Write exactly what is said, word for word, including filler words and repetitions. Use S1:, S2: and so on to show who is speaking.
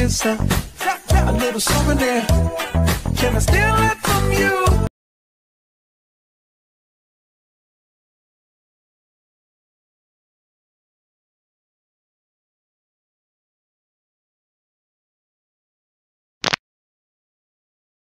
S1: insta, a little souvenir. Can I steal it from you?